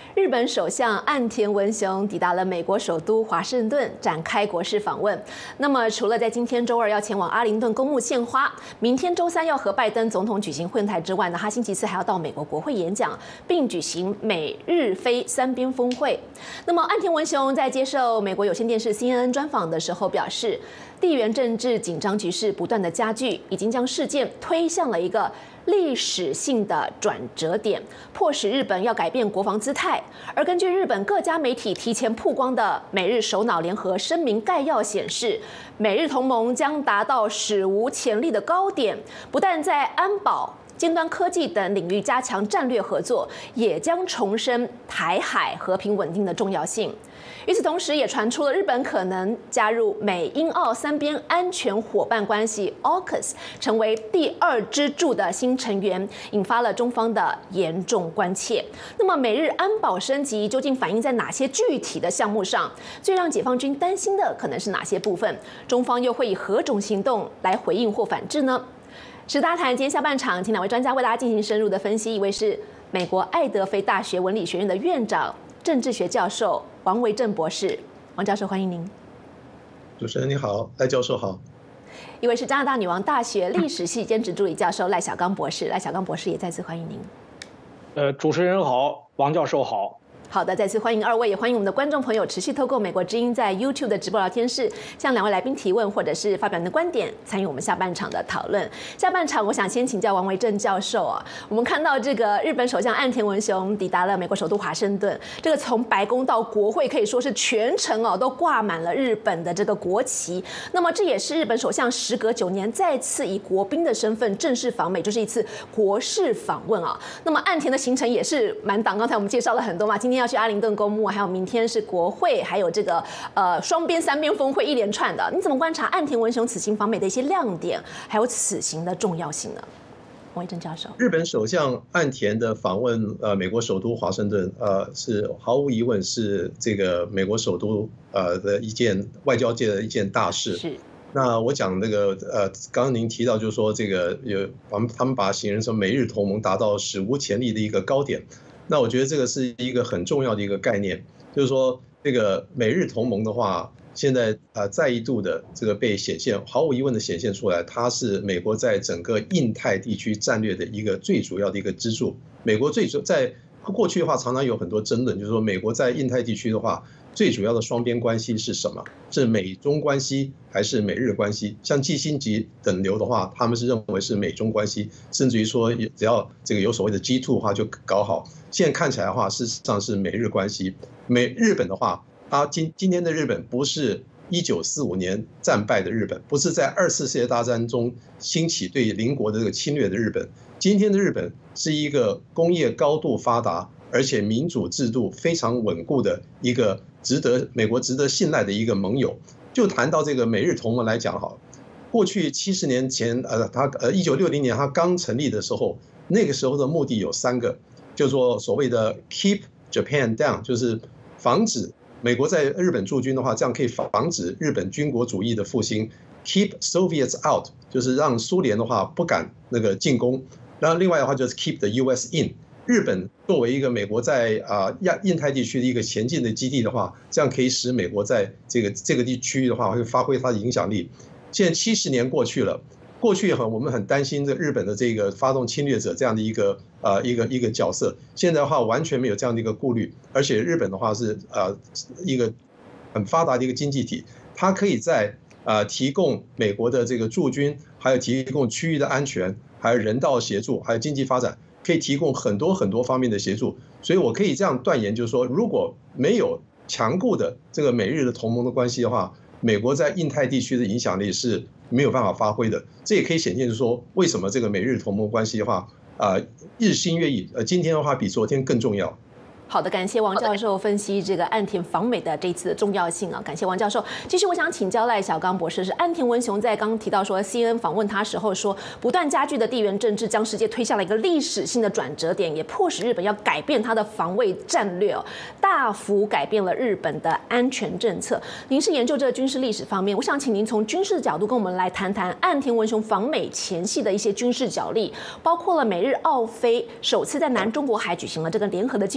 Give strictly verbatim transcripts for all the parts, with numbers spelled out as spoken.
日本首相岸田文雄抵达了美国首都华盛顿，展开国事访问。那么，除了在今天周二要前往阿灵顿公墓献花，明天周三要和拜登总统举行会谈之外呢，他星期四还要到美国国会演讲，并举行美日菲三边峰会。那么，岸田文雄在接受美国有线电视 C N N 专访的时候表示，地缘政治紧张局势不断的加剧，已经将事件推向了一个历史性的转折点，迫使日本要改变国防姿态。而根据日本各家媒体提前曝光的美日首脑联合声明概要显示，美日同盟将达到史无前例的高点，不但在安保、尖端科技等领域加强战略合作，也将重申台海和平稳定的重要性。与此同时，也传出了日本可能加入美英澳三边安全伙伴关系 A U K U S， 成为第二支柱的新成员，引发了中方的严重关切。那么，美日安保升级究竟反映在哪些具体的项目上？最让解放军担心的可能是哪些部分？中方又会以何种行动来回应或反制呢？十大谈今天下半场，请两位专家为大家进行深入的分析。一位是美国爱德菲大学文理学院的院长、政治学教授王维正博士。王教授，欢迎您。 主持人你好，赖教授好。 一位是加拿大女王大学历史系兼职助理教授赖小刚博士。赖小刚博士也再次欢迎您。 呃，主持人好，王教授好。 好的，再次欢迎二位，也欢迎我们的观众朋友持续透过美国之音在 YouTube 的直播聊天室向两位来宾提问，或者是发表您的观点，参与我们下半场的讨论。下半场，我想先请教王维正教授啊，我们看到这个日本首相岸田文雄抵达了美国首都华盛顿，这个从白宫到国会可以说是全程哦都挂满了日本的这个国旗。那么这也是日本首相时隔九年再次以国宾的身份正式访美，就是一次国事访问啊。那么岸田的行程也是满档，刚才我们介绍了很多嘛，今天要去阿灵顿公墓，还有明天是国会，还有这个呃双边、三边峰会一连串的。你怎么观察岸田文雄此行访美的一些亮点，还有此行的重要性呢？王维正教授， 日本首相岸田的访问，呃，美国首都华盛顿，呃，是毫无疑问是这个美国首都呃的一件外交界的一件大事。 是。 那我讲那个呃，刚刚您提到就是说这个有他们他们把它形容成美日同盟达到史无前例的一个高点。那我觉得这个是一个很重要的一个概念，就是说这个美日同盟的话，现在呃再一度的这个被显现，毫无疑问的显现出来，它是美国在整个印太地区战略的一个最主要的一个支柱。美国最主在过去的话，常常有很多争论，就是说美国在印太地区的话，最主要的双边关系是什么？是美中关系还是美日关系？像基辛级等流的话，他们是认为是美中关系，甚至于说只要这个有所谓的 G 二 的话就搞好。现在看起来的话，事实上是美日关系。美日本的话，它今今天的日本不是一九四五年战败的日本，不是在二次世界大战中兴起对邻国的这个侵略的日本。今天的日本是一个工业高度发达，而且民主制度非常稳固的一个值得美国值得信赖的一个盟友。就谈到这个美日同盟来讲好，过去七十年前，呃，他呃一九六零年他刚成立的时候，那个时候的目的有三个，叫做所谓的 Keep Japan Down， 就是防止美国在日本驻军的话，这样可以防止日本军国主义的复兴。Keep Soviets Out， 就是让苏联的话不敢那个进攻。然后另外的话就是 Keep the U S In， 日本作为一个美国在啊亚印太地区的一个前进的基地的话，这样可以使美国在这个这个地区的话会发挥它的影响力。现在七十年过去了，过去很我们很担心这日本的这个发动侵略者这样的一个呃一个一个角色，现在的话完全没有这样的一个顾虑，而且日本的话是呃一个很发达的一个经济体，它可以在呃提供美国的这个驻军，还有提供区域的安全，还有人道协助，还有经济发展，可以提供很多很多方面的协助。所以我可以这样断言，就是说，如果没有强固的这个美日的同盟的关系的话，美国在印太地区的影响力是没有办法发挥的。这也可以显现说，为什么这个美日同盟关系的话，啊、呃，日新月异，呃，今天的话比昨天更重要。 好的，感谢王教授分析这个岸田访美的这一次的重要性啊，感谢王教授。继续，我想请教赖小刚博士，是岸田文雄在刚刚提到说 ，C N N 访问他时候说，不断加剧的地缘政治将世界推向了一个历史性的转折点，也迫使日本要改变它的防卫战略哦，大幅改变了日本的安全政策。您是研究这个军事历史方面，我想请您从军事角度跟我们来谈谈岸田文雄访美前夕的一些军事角力，包括了美日澳菲首次在南中国海举行了这个联合的军演。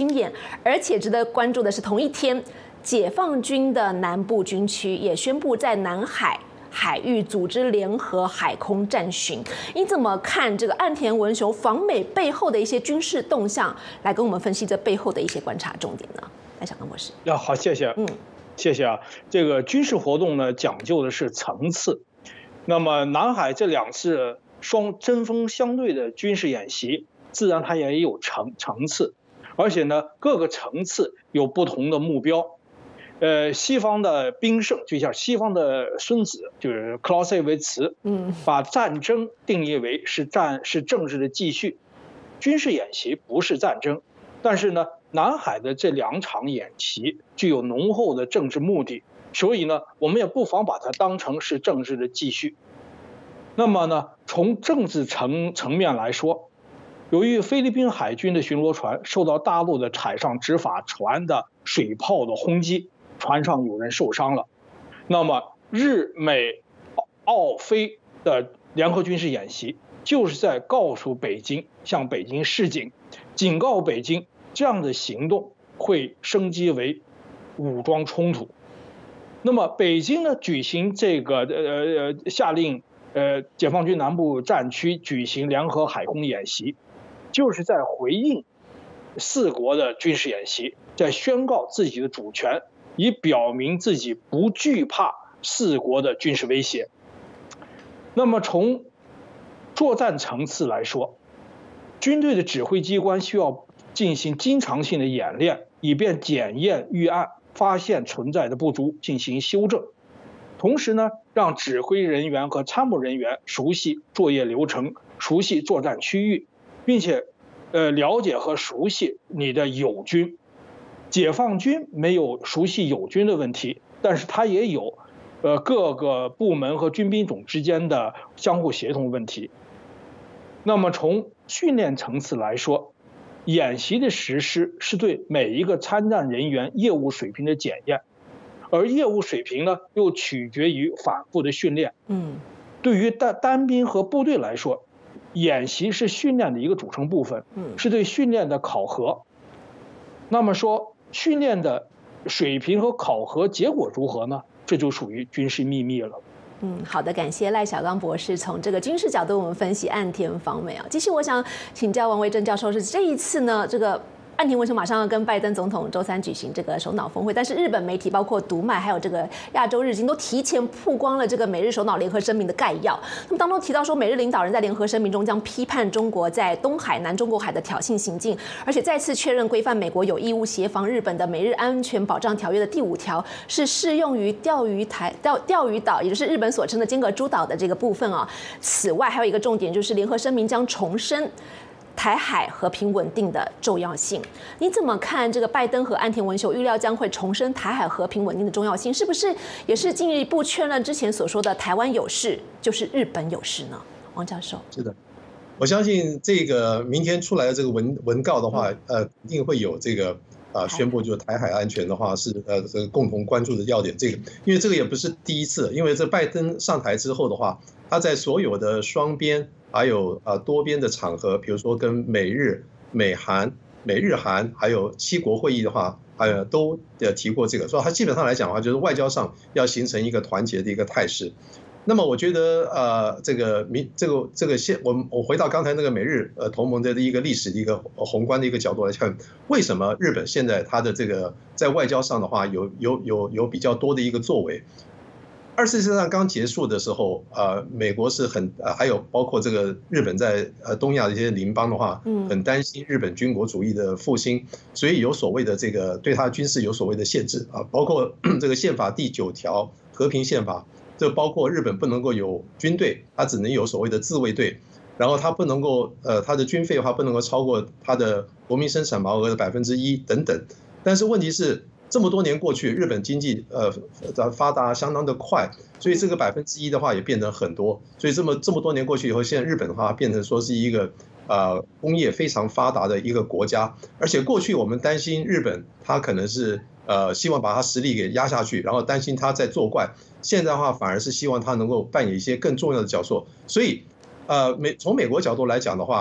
而且值得关注的是，同一天，解放军的南部军区也宣布在南海海域组织联合海空战巡。你怎么看这个岸田文雄访美背后的一些军事动向？来跟我们分析这背后的一些观察重点呢？来，小刚博士。 啊，好，谢谢。嗯，谢谢啊。这个军事活动呢，讲究的是层次。那么南海这两次双针锋相对的军事演习，自然它也有层层次，而且呢，各个层次有不同的目标。呃，西方的兵圣，就像西方的孙子，就是克劳塞维茨，嗯，把战争定义为是战是政治的继续，军事演习不是战争，但是呢，南海的这两场演习具有浓厚的政治目的，所以呢，我们也不妨把它当成是政治的继续。那么呢，从政治层层面来说，由于菲律宾海军的巡逻船受到大陆的海上执法船的水炮的轰击，船上有人受伤了，那么日美澳菲的联合军事演习就是在告诉北京，向北京示警，警告北京这样的行动会升级为武装冲突。那么北京呢，举行这个呃呃下令呃解放军南部战区举行联合海空演习，就是在回应四国的军事演习，在宣告自己的主权，以表明自己不惧怕四国的军事威胁。那么从作战层次来说，军队的指挥机关需要进行经常性的演练，以便检验预案，发现存在的不足，进行修正。同时呢，让指挥人员和参谋人员熟悉作业流程，熟悉作战区域，并且呃了解和熟悉你的友军。解放军没有熟悉友军的问题，但是它也有呃各个部门和军兵种之间的相互协同问题。那么从训练层次来说，演习的实施是对每一个参战人员业务水平的检验，而业务水平呢又取决于反复的训练。嗯，对于单单兵和部队来说，演习是训练的一个组成部分，是对训练的考核。那么说训练的水平和考核结果如何呢？这就属于军事秘密了。 嗯，好的，感谢赖小刚博士从这个军事角度我们分析岸田访美啊。继续，我想请教王维正教授，是这一次呢，这个岸田文雄马上要跟拜登总统周三举行这个首脑峰会，但是日本媒体包括读卖还有这个亚洲日经都提前曝光了这个美日首脑联合声明的概要。那么当中提到说，美日领导人在联合声明中将批判中国在东海、南中国海的挑衅行径，而且再次确认规范美国有义务协防日本的美日安全保障条约的第五条是适用于钓鱼台、钓钓鱼岛，也就是日本所称的尖阁诸岛的这个部分啊。此外，还有一个重点就是联合声明将重申台海和平稳定的重要性。你怎么看这个拜登和岸田文雄预料将会重申台海和平稳定的重要性？是不是也是进一步确认之前所说的台湾有事就是日本有事呢？王教授。 是的，我相信这个明天出来的这个文文告的话，呃，一定会有这个啊宣布，就是台海安全的话是呃这个共同关注的要点。这个因为这个也不是第一次，因为这拜登上台之后的话，他在所有的双边还有呃多边的场合，比如说跟美日、美韩、美日韩还有七国会议的话，还有都呃提过这个，所以他基本上来讲的话，就是外交上要形成一个团结的一个态势。那么我觉得呃这个民这个这个现我我回到刚才那个美日呃同盟的一个历史的一个宏观的一个角度来看，为什么日本现在它的这个在外交上的话有有有有比较多的一个作为？二次世界大战刚结束的时候，呃，美国是很呃，还有包括这个日本在呃东亚的一些邻邦的话，很担心日本军国主义的复兴，所以有所谓的这个对它军事有所谓的限制啊，包括这个宪法第九条和平宪法，这包括日本不能够有军队，它只能有所谓的自卫队，然后它不能够呃它的军费的话不能够超过它的国民生产毛额的百分之一等等，但是问题是，这么多年过去，日本经济呃发达相当的快，所以这个百分之一的话也变成很多。所以这么这么多年过去以后，现在日本的话变成说是一个呃工业非常发达的一个国家。而且过去我们担心日本它可能是呃希望把它实力给压下去，然后担心它在作怪。现在的话反而是希望它能够扮演一些更重要的角色。所以呃美从美国角度来讲的话，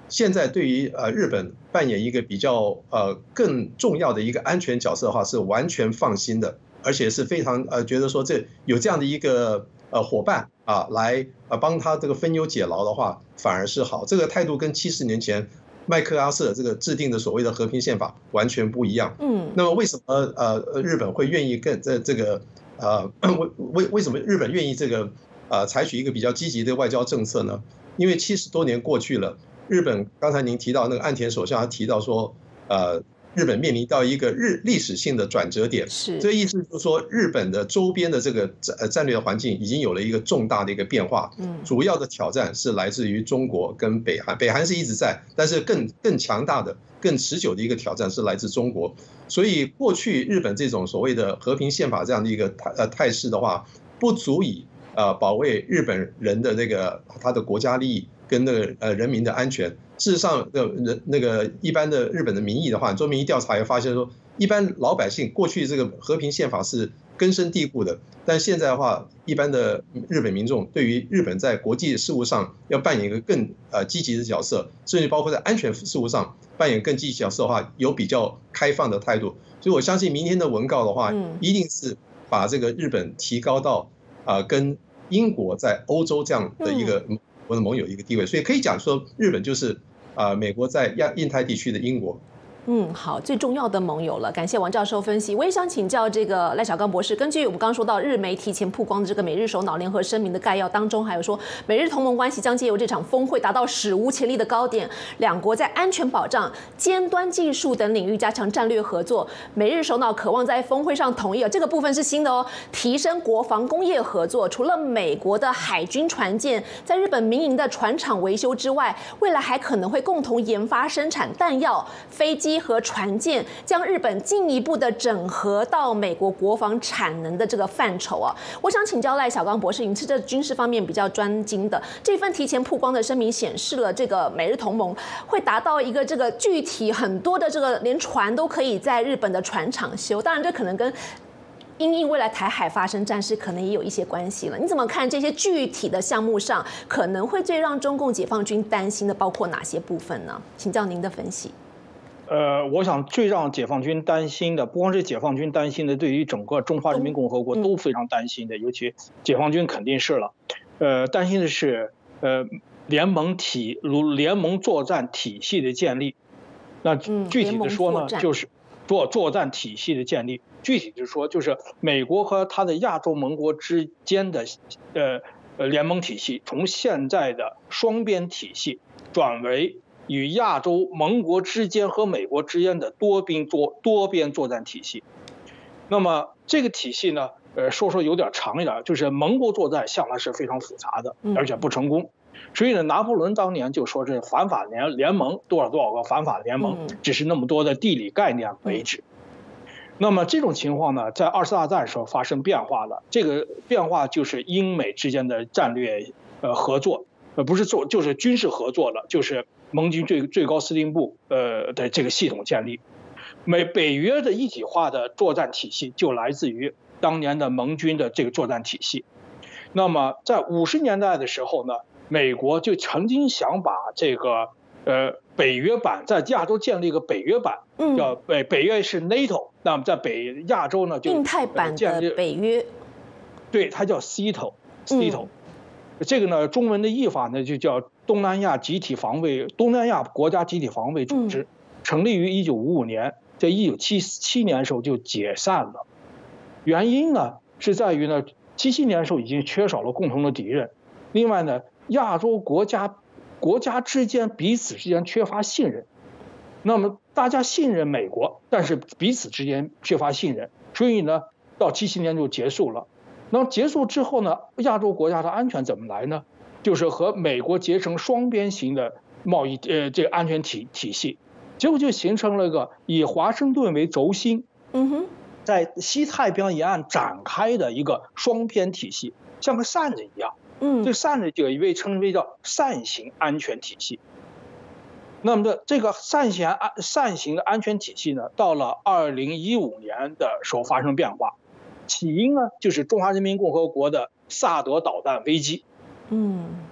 现在对于呃日本扮演一个比较呃更重要的一个安全角色的话，是完全放心的，而且是非常呃觉得说这有这样的一个呃伙伴啊来呃帮他这个分忧解劳的话，反而是好。这个态度跟七十年前麦克阿瑟这个制定的所谓的和平宪法完全不一样。嗯，那么为什么呃日本会愿意跟这这个呃为为为什么日本愿意这个呃采取一个比较积极的外交政策呢？因为七十多年过去了，日本刚才您提到那个岸田首相，他提到说，呃，日本面临到一个日历史性的转折点， 是这意思就是说，日本的周边的这个战战略环境已经有了一个重大的一个变化，嗯，主要的挑战是来自于中国跟北韩，北韩是一直在，但是更更强大的、更持久的一个挑战是来自中国，所以过去日本这种所谓的和平宪法这样的一个态呃态势的话，不足以。呃，保卫日本人的那个他的国家利益跟那个呃人民的安全。事实上，呃人那个一般的日本的民意的话，做民意调查也发现说，一般老百姓过去这个和平宪法是根深蒂固的，但现在的话，一般的日本民众对于日本在国际事务上要扮演一个更呃积极的角色，甚至包括在安全事务上扮演更积极角色的话，有比较开放的态度。所以我相信明天的文告的话，一定是把这个日本提高到。啊、呃，跟英国在欧洲这样的一个我的盟友一个地位，所以可以讲说，日本就是啊、呃，美国在亚印太地区的英国。 嗯，好，最重要的盟友了。感谢王教授分析。我也想请教这个赖小刚博士，根据我们刚刚说到日媒提前曝光的这个美日首脑联合声明的概要当中，还有说美日同盟关系将借由这场峰会达到史无前例的高点，两国在安全保障、尖端技术等领域加强战略合作。美日首脑渴望在峰会上同意，这个部分是新的哦，提升国防工业合作。除了美国的海军船舰在日本民营的船厂维修之外，未来还可能会共同研发生产弹药、飞机和船舰，将日本进一步的整合到美国国防产能的这个范畴啊。我想请教赖小刚博士，您是这军事方面比较专精的，这份提前曝光的声明显示了这个美日同盟会达到一个这个具体很多的这个连船都可以在日本的船厂修，当然这可能跟因应未来台海发生战事可能也有一些关系了。你怎么看这些具体的项目上可能会最让中共解放军担心的包括哪些部分呢？请教您的分析。 呃，我想最让解放军担心的，不光是解放军担心的，对于整个中华人民共和国都非常担心的，尤其解放军肯定是了。呃，担心的是呃联盟体如联盟作战体系的建立。那具体的说呢，就是作作战体系的建立。具体的说，就是美国和他的亚洲盟国之间的呃呃联盟体系，从现在的双边体系转为与亚洲盟国之间和美国之间的多边作多边作战体系。那么这个体系呢，呃，说说有点长一点，就是盟国作战向来是非常复杂的，而且不成功。所以呢，拿破仑当年就说这反法联联盟多少多少个反法联盟，只是那么多的地理概念为止。那么这种情况呢，在二次大战时候发生变化了。这个变化就是英美之间的战略呃合作，呃不是做就是军事合作了，就是盟军最最高司令部呃的这个系统建立。美北约的一体化的作战体系就来自于当年的盟军的这个作战体系。那么在五十年代的时候呢，美国就曾经想把这个呃北约版在亚洲建立一个北约版，叫北北约是 NATO， 那么在北亚洲呢就印太版的北约， 对，它叫 C E T O，C E T O，这个呢中文的译法呢就叫东南亚集体防卫东南亚国家集体防卫组织，成立于一九五五年，在一九七七年的时候就解散了。原因呢是在于呢七七年的时候已经缺少了共同的敌人，另外呢亚洲国家国家之间彼此之间缺乏信任，那么大家信任美国，但是彼此之间缺乏信任，所以呢到七七年就结束了。那么结束之后呢，亚洲国家的安全怎么来呢？就是和美国结成双边型的贸易呃这个安全体体系，结果就形成了个以华盛顿为轴心，嗯哼，在西太平洋沿岸展开的一个双边体系，像个扇子一样。嗯，这扇子就被称为叫扇形安全体系。那么的这个扇形安扇形的安全体系呢，到了二零一五年的时候发生变化。起因呢，就是中华人民共和国的萨德导弹危机。嗯，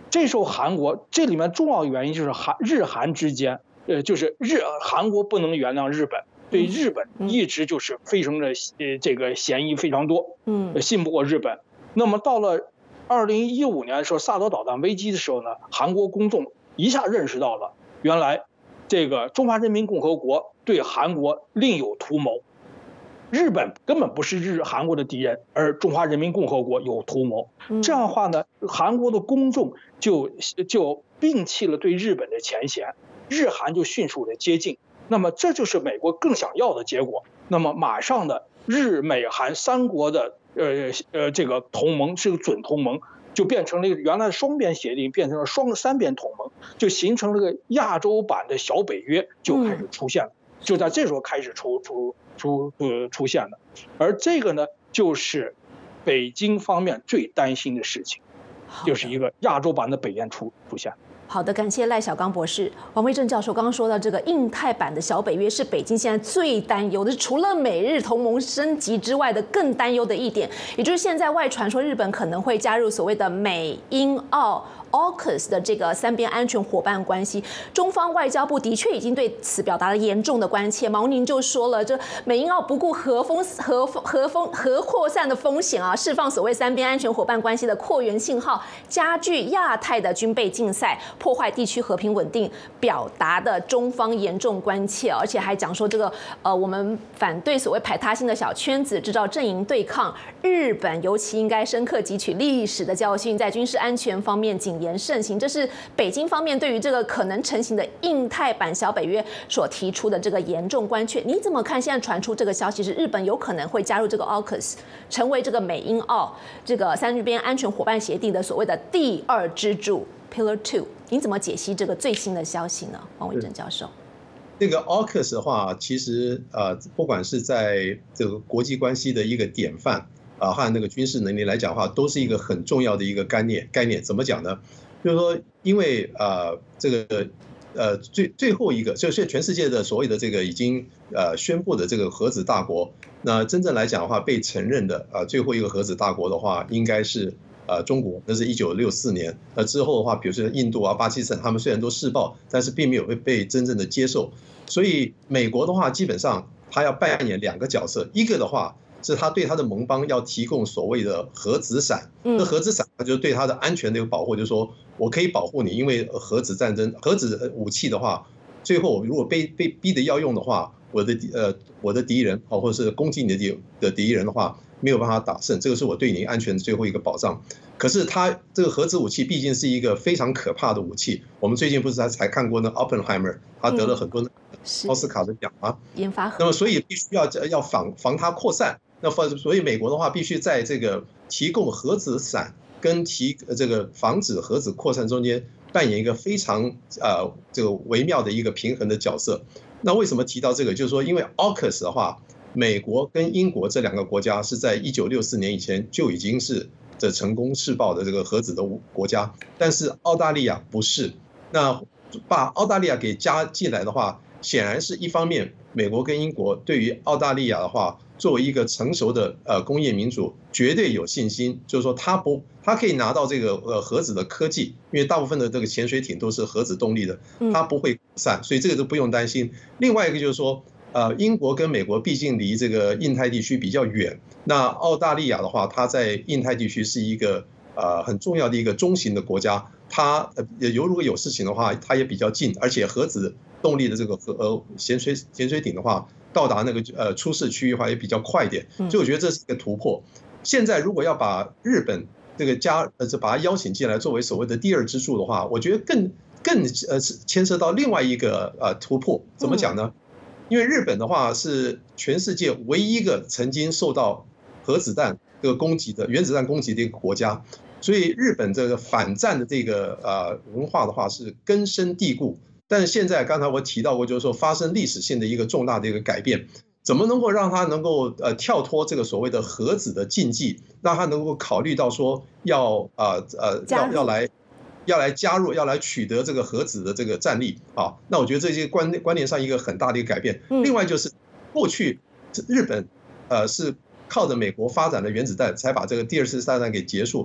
这时候韩国这里面重要原因就是韩日韩之间，呃，就是日韩国不能原谅日本，对日本一直就是非常的呃这个嫌疑非常多，嗯，信不过日本。那么到了二零一五年的时候，萨德导弹危机的时候呢，韩国公众一下认识到了，原来这个中华人民共和国对韩国另有图谋。日本根本不是日韩国的敌人，而中华人民共和国有图谋。这样的话呢，韩国的公众就就摒弃了对日本的前嫌，日韩就迅速的接近。那么这就是美国更想要的结果。那么马上的日美韩三国的呃呃这个同盟是个准同盟，就变成了一个原来的双边协定变成了双三边同盟，就形成了个亚洲版的小北约就开始出现了，就在这时候开始出出。出呃出现的，而这个呢，就是北京方面最担心的事情，就是一个亚洲版的北约出出现。 好的，感谢赖小刚博士。王威正教授刚刚说到，这个印太版的小北约是北京现在最担忧的，除了美日同盟升级之外的更担忧的一点，也就是现在外传说日本可能会加入所谓的美英澳A U K U S 的这个三边安全伙伴关系，中方外交部的确已经对此表达了严重的关切。毛宁就说了，这美英澳不顾核风核核风核扩散的风险啊，释放所谓三边安全伙伴关系的扩员信号，加剧亚太的军备竞赛，破坏地区和平稳定，表达的中方严重关切，而且还讲说这个呃，我们反对所谓排他性的小圈子制造阵营对抗，日本尤其应该深刻汲取历史的教训，在军事安全方面谨言慎行。这是北京方面对于这个可能成型的印太版小北约所提出的这个严重关切。你怎么看？现在传出这个消息是日本有可能会加入这个 A U K U S， 成为这个美英澳这个三边安全伙伴协定的所谓的第二支柱 Pillar Two。你怎么解析这个最新的消息呢？王维正教授。 这个 A U K U S 的话，其实呃，不管是在这个国际关系的一个典范啊，和那个军事能力来讲的话，都是一个很重要的一个概念。概念怎么讲呢？就是说，因为呃，这个呃最最后一个，就是全世界的所谓的这个已经呃宣布的这个核子大国，那真正来讲的话，被承认的啊最后一个核子大国的话，应该是。呃，中国那是一九六四年，那之后的话，比如说印度啊、巴基斯坦，他们虽然都试爆，但是并没有被被真正的接受。所以美国的话，基本上他要扮演两个角色，一个的话是他对他的盟邦要提供所谓的核子伞，那核子伞它就是对他的安全的一个保护，就是说我可以保护你，因为核子战争、核子武器的话，最后如果被被逼的要用的话，我的呃我的敌人或者是攻击你的敌的敌人的话。没有办法打胜，这个是我对你安全的最后一个保障。可是它这个核子武器毕竟是一个非常可怕的武器。我们最近不是才才看过那 Oppenheimer， 他得了很多奥斯卡的奖吗？ 研发。 那么所以必须要要防防它扩散。那所以美国的话必须在这个提供核子伞跟提这个防止核子扩散中间扮演一个非常呃这个微妙的一个平衡的角色。那为什么提到这个？就是说，因为 A U K U S 的话。美国跟英国这两个国家是在一九六四年以前就已经是这成功试爆的这个核子的国家，但是澳大利亚不是。那把澳大利亚给加进来的话，显然是一方面，美国跟英国对于澳大利亚的话，作为一个成熟的呃工业民主，绝对有信心，就是说它不，它可以拿到这个呃核子的科技，因为大部分的这个潜水艇都是核子动力的，它不会扩散，所以这个都不用担心。另外一个就是说。呃，英国跟美国毕竟离这个印太地区比较远，那澳大利亚的话，它在印太地区是一个呃很重要的一个中型的国家，它呃有如果有事情的话，它也比较近，而且核子动力的这个核呃潜水潜水艇的话，到达那个呃出事区域的话也比较快一点，所以我觉得这是一个突破。现在如果要把日本这个加呃把它邀请进来作为所谓的第二支柱的话，我觉得更更呃牵涉到另外一个呃突破，怎么讲呢？因为日本的话是全世界唯一一个曾经受到核子弹这个攻击的原子弹攻击的一个国家，所以日本这个反战的这个呃文化的话是根深蒂固。但是现在刚才我提到过，就是说发生历史性的一个重大的一个改变，怎么能够让它能够呃跳脱这个所谓的核子的禁忌，让它能够考虑到说要呃呃要要来。要来加入，要来取得这个核子的这个战力啊，那我觉得这些观观念上一个很大的一个改变。另外就是过去日本呃是靠着美国发展的原子弹才把这个第二次大战给结束，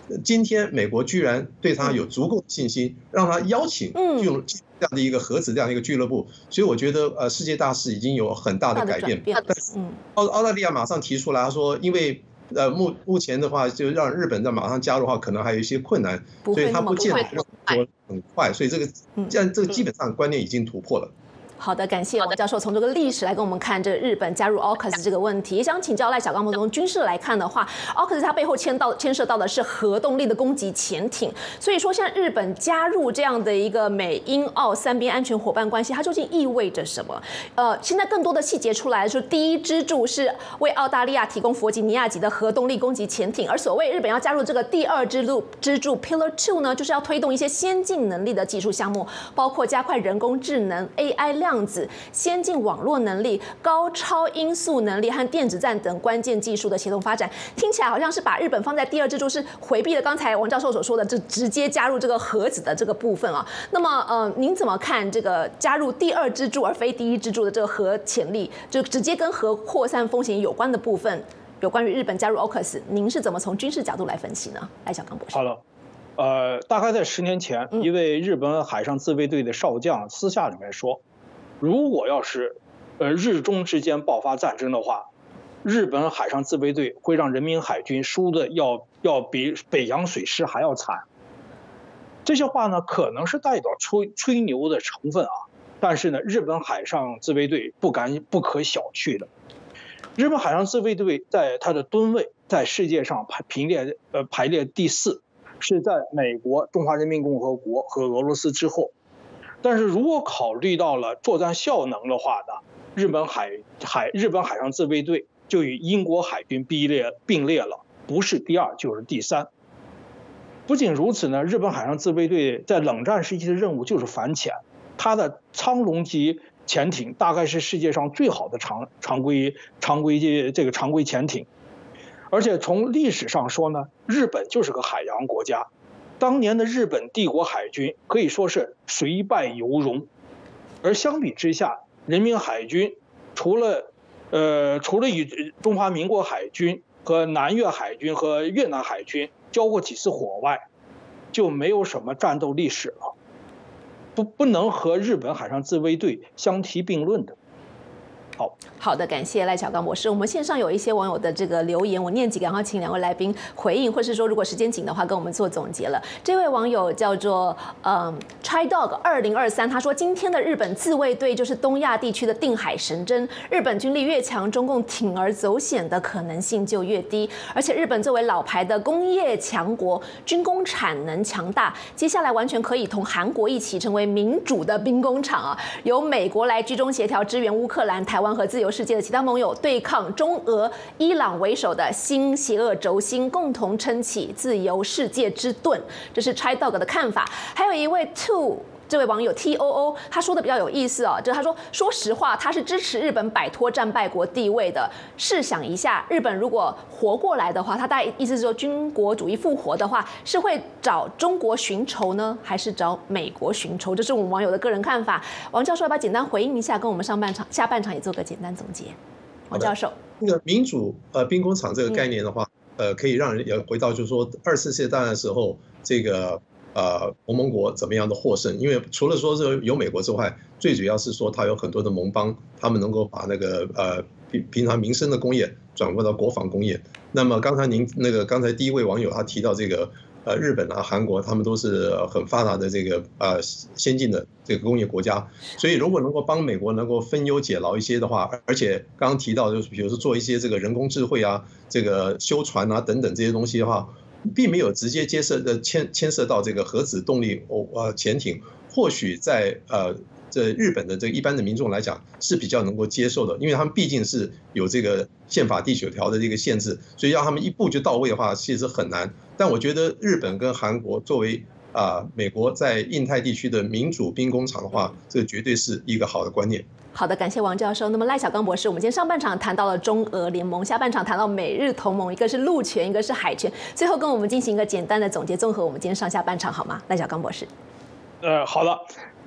今天美国居然对他有足够的信心，让他邀请进入这样的一个核子这样的一个俱乐部，所以我觉得呃世界大势已经有很大的改变。但是澳澳大利亚马上提出来，他说因为呃目目前的话，就让日本在马上加入的话，可能还有一些困难，所以他不见得说很快，所以这个这样这个基本上观念已经突破了。 好的，感谢王教授从这个历史来跟我们看这个日本加入 AUKUS 这个问题。也想请教赖小刚，从军事来看的话 ，AUKUS 它背后牵到牵涉到的是核动力的攻击潜艇。所以说，现在日本加入这样的一个美英澳三边安全伙伴关系，它究竟意味着什么？呃，现在更多的细节出来了，说第一支柱是为澳大利亚提供弗吉尼亚级的核动力攻击潜艇，而所谓日本要加入这个第二支柱支柱 Pillar Two 呢，就是要推动一些先进能力的技术项目，包括加快人工智能 A I 量。量子、先进网络能力、高超音速能力和电子战等关键技术的协同发展，听起来好像是把日本放在第二支柱，是回避了刚才王教授所说的，就直接加入这个核子的这个部分啊。那么，呃，您怎么看这个加入第二支柱而非第一支柱的这个核潜力，就直接跟核扩散风险有关的部分，有关于日本加入 AUKUS， 您是怎么从军事角度来分析呢？赖小刚博士。 好了。呃，大概在十年前，一位日本海上自卫队的少将私下里面说，如果要是，呃，日中之间爆发战争的话，日本海上自卫队会让人民海军输的要要比北洋水师还要惨。这些话呢，可能是代表吹吹牛的成分啊，但是呢，日本海上自卫队不敢不可小觑的。日本海上自卫队在它的吨位在世界上排平列呃排列第四，是在美国、中华人民共和国和俄罗斯之后。但是如果考虑到了作战效能的话呢，日本海海日本海上自卫队就与英国海军并列并列了，不是第二就是第三。不仅如此呢，日本海上自卫队在冷战时期的任务就是反潜，它的苍龙级潜艇大概是世界上最好的常常规常规这个常规潜艇，而且从历史上说呢，日本就是个海洋国家。当年的日本帝国海军可以说是虽败犹荣，而相比之下，人民海军除了呃除了与中华民国海军和南越海军和越南海军交过几次火外，就没有什么战斗历史了，不不能和日本海上自卫队相提并论的。好好的，感谢赖小刚博士。我们线上有一些网友的这个留言，我念几个，然后请两位来宾回应，或是说如果时间紧的话，跟我们做总结了。这位网友叫做嗯 Chai Dog 二零二三，他说今天的日本自卫队就是东亚地区的定海神针，日本军力越强，中共铤而走险的可能性就越低。而且日本作为老牌的工业强国，军工产能强大，接下来完全可以同韩国一起成为民主的兵工厂啊，由美国来居中协调支援乌克兰、台湾和自由世界的其他盟友对抗中俄、伊朗为首的新邪恶轴心，共同撑起自由世界之盾。这是 Chai Dog 的看法。还有一位 Two。这位网友 T O O 他说的比较有意思哦，就是他说，说实话，他是支持日本摆脱战败国地位的。试想一下，日本如果活过来的话，他大概意思是说，军国主义复活的话，是会找中国寻仇呢，还是找美国寻仇？这是我们网友的个人看法。王教授要不要简单回应一下，跟我们上半场、下半场也做个简单总结？王教授， 那个民主呃兵工厂这个概念的话，嗯、呃，可以让人也回到就是说二次世界大战的时候这个。呃，同盟国怎么样的获胜？因为除了说是有美国之外，最主要是说它有很多的盟邦，他们能够把那个呃平平常民生的工业转过到国防工业。那么刚才您那个刚才第一位网友他提到这个呃日本啊、韩国，他们都是很发达的这个呃先进的这个工业国家，所以如果能够帮美国能够分忧解劳一些的话，而且刚刚提到就是比如说做一些这个人工智慧啊、这个修船啊等等这些东西的话。并没有直接接涉的牵牵涉到这个核子动力呃潜艇，或许在呃这日本的这一般的民众来讲是比较能够接受的，因为他们毕竟是有这个宪法第九条的这个限制，所以让他们一步就到位的话，其实很难。但我觉得日本跟韩国作为啊、呃、美国在印太地区的民主兵工厂的话，这绝对是一个好的观念。 好的，感谢王教授。那么赖小刚博士，我们今天上半场谈到了中俄联盟，下半场谈到美日同盟，一个是陆权，一个是海权，最后跟我们进行一个简单的总结，综合我们今天上下半场好吗？赖小刚博士。 呃，好的，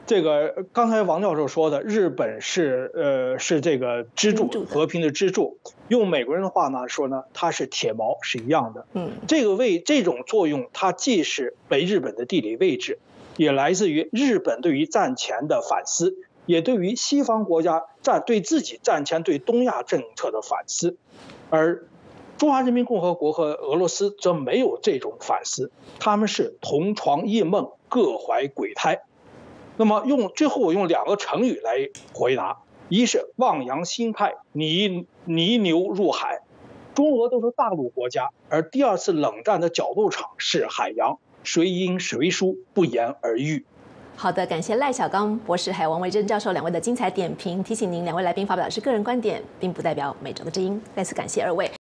这个刚才王教授说的，日本是呃是这个支柱，和平的支柱。用美国人的话呢说呢，它是铁锚，是一样的。嗯，这个位这种作用，它既是北日本的地理位置，也来自于日本对于战前的反思，也对于西方国家战对自己战前对东亚政策的反思，而中华人民共和国和俄罗斯则没有这种反思，他们是同床异梦，各怀鬼胎。那么用最后我用两个成语来回答，一是望洋兴泰，泥泥牛入海，中俄都是大陆国家，而第二次冷战的角斗场是海洋，谁赢谁输不言而喻。 好的，感谢赖小刚博士还有王维珍教授两位的精彩点评。提醒您，两位来宾发表的是个人观点，并不代表每周的知音。再次感谢二位。